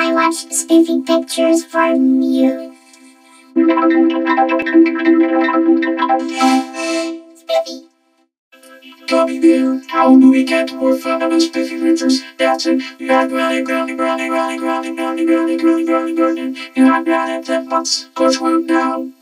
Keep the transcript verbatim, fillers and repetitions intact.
I watch Spiffy Pictures for you. Spiffy. Gummy Bear, how do we get more fun of Spiffy Pictures? That's it. You got grinding, grinding, grinding, grinding, grinding, grinding, grinding, grinding, grinding, grinding. You got grinding ten months. Go to work now.